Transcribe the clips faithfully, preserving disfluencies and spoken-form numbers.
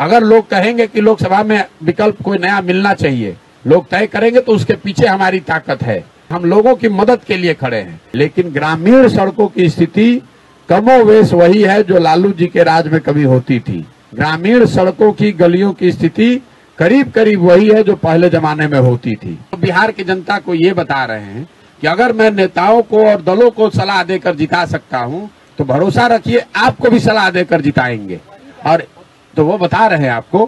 अगर लोग कहेंगे कि लोकसभा में विकल्प कोई नया मिलना चाहिए, लोग तय करेंगे तो उसके पीछे हमारी ताकत है। हम लोगों की मदद के लिए खड़े हैं। लेकिन ग्रामीण सड़कों की स्थिति कमोवेश वही है जो लालू जी के राज में कभी होती थी। ग्रामीण सड़कों की गलियों की स्थिति करीब करीब वही है जो पहले जमाने में होती थी। तो बिहार की जनता को ये बता रहे हैं कि अगर मैं नेताओं को और दलों को सलाह देकर जिता सकता हूं तो भरोसा रखिए आपको भी सलाह देकर जिताएंगे। और तो वो बता रहे हैं आपको,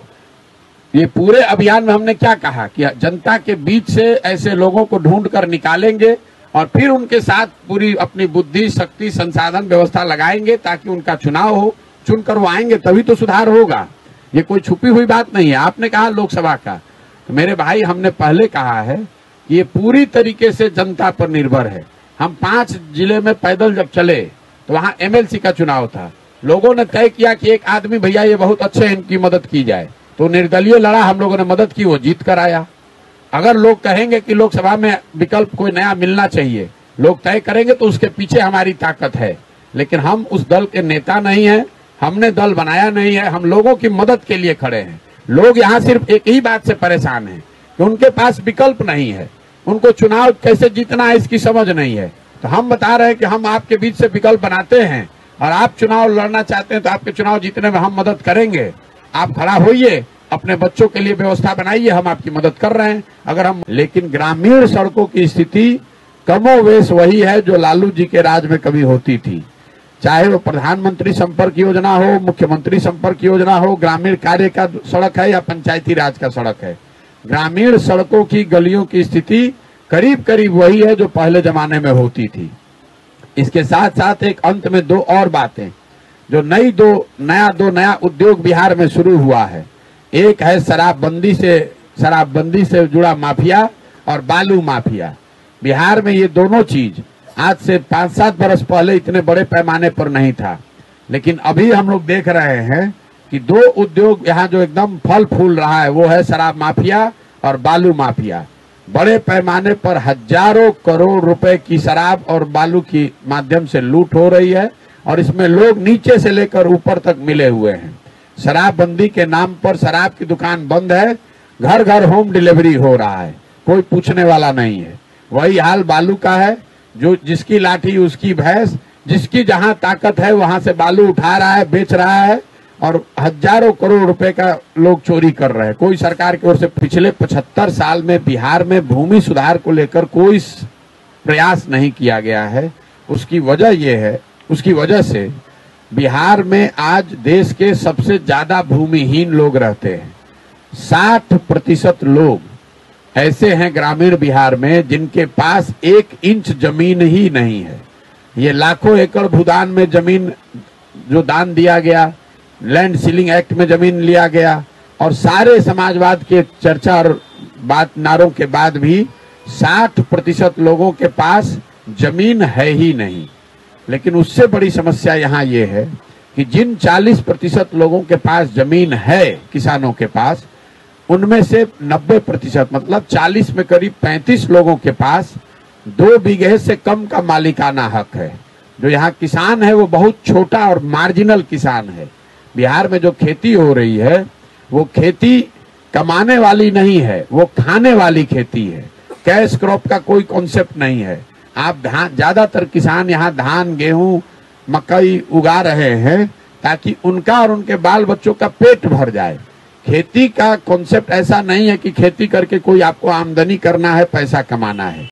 ये पूरे अभियान में हमने क्या कहा कि जनता के बीच से ऐसे लोगों को ढूंढ कर निकालेंगे और फिर उनके साथ पूरी अपनी बुद्धि, शक्ति, संसाधन, व्यवस्था लगाएंगे ताकि उनका चुनाव हो। चुनकर वो आएंगे तभी तो सुधार होगा। ये कोई छुपी हुई बात नहीं है। आपने कहा लोकसभा का, तो मेरे भाई हमने पहले कहा है कि ये पूरी तरीके से जनता पर निर्भर है। हम पांच जिले में पैदल जब चले तो वहां एमएलसी का चुनाव था। लोगों ने तय किया कि एक आदमी भैया ये बहुत अच्छे हैं, इनकी मदद की जाए, तो निर्दलीय लड़ा, हम लोगों ने मदद की, वो जीत कर आया। अगर लोग कहेंगे कि लोकसभा में विकल्प कोई नया मिलना चाहिए, लोग तय करेंगे तो उसके पीछे हमारी ताकत है। लेकिन हम उस दल के नेता नहीं है, हमने दल बनाया नहीं है, हम लोगों की मदद के लिए खड़े हैं। लोग यहाँ सिर्फ एक ही बात से परेशान हैं कि उनके पास विकल्प नहीं है, उनको चुनाव कैसे जीतना है इसकी समझ नहीं है। तो हम बता रहे हैं कि हम आपके बीच से विकल्प बनाते हैं और आप चुनाव लड़ना चाहते हैं तो आपके चुनाव जीतने में हम मदद करेंगे। आप खड़ा होइए, अपने बच्चों के लिए व्यवस्था बनाइए, हम आपकी मदद कर रहे हैं। अगर हम लेकिन ग्रामीण सड़कों की स्थिति कमोवेश वही है जो लालू जी के राज में कभी होती थी। चाहे वो प्रधानमंत्री संपर्क योजना हो, मुख्यमंत्री संपर्क योजना हो, ग्रामीण कार्य का सड़क है या पंचायती राज का सड़क है, ग्रामीण सड़कों की गलियों की स्थिति करीब करीब वही है जो पहले जमाने में होती थी। इसके साथ साथ एक अंत में दो और बातें जो नई दो नया दो नया उद्योग बिहार में शुरू हुआ है। एक है शराबबंदी से शराबबंदी से जुड़ा माफिया और बालू माफिया। बिहार में ये दोनों चीज आज से पांच सात बरस पहले इतने बड़े पैमाने पर नहीं था, लेकिन अभी हम लोग देख रहे हैं कि दो उद्योग यहाँ जो एकदम फल फूल रहा है वो है शराब माफिया और बालू माफिया। बड़े पैमाने पर हजारों करोड़ रुपए की शराब और बालू की माध्यम से लूट हो रही है और इसमें लोग नीचे से लेकर ऊपर तक मिले हुए हैं। शराबबंदी के नाम पर शराब की दुकान बंद है, घर घर होम डिलीवरी हो रहा है, कोई पूछने वाला नहीं है। वही हाल बालू का है, जो जिसकी लाठी उसकी भैंस, जिसकी जहां ताकत है वहां से बालू उठा रहा है, बेच रहा है और हजारों करोड़ रुपए का लोग चोरी कर रहे हैं। कोई सरकार की ओर से पिछले पचहत्तर साल में बिहार में भूमि सुधार को लेकर कोई प्रयास नहीं किया गया है। उसकी वजह यह है, उसकी वजह से बिहार में आज देश के सबसे ज्यादा भूमिहीन लोग रहते हैं। साठ प्रतिशत लोग ऐसे हैं ग्रामीण बिहार में जिनके पास एक इंच जमीन ही नहीं है। ये लाखों एकड़ भूदान में जमीन जो दान दिया गया, लैंड सीलिंग एक्ट में जमीन लिया गया और सारे समाजवाद के चर्चा और बात नारों के बाद भी साठ प्रतिशत लोगों के पास जमीन है ही नहीं। लेकिन उससे बड़ी समस्या यहाँ ये है कि जिन चालीस प्रतिशत लोगों के पास जमीन है, किसानों के पास, उनमें से नब्बे प्रतिशत मतलब चालीस में करीब पैंतीस लोगों के पास दो बीघे से कम का मालिकाना हक है। जो यहाँ किसान है वो बहुत छोटा और मार्जिनल किसान है। बिहार में जो खेती हो रही है वो खेती कमाने वाली नहीं है, वो खाने वाली खेती है। कैश क्रॉप का कोई कॉन्सेप्ट नहीं है। आप धान, ज्यादातर किसान यहाँ धान, गेहूं, मकई उगा रहे हैं ताकि उनका और उनके बाल बच्चों का पेट भर जाए। खेती का कॉन्सेप्ट ऐसा नहीं है कि खेती करके कोई आपको आमदनी करना है, पैसा कमाना है।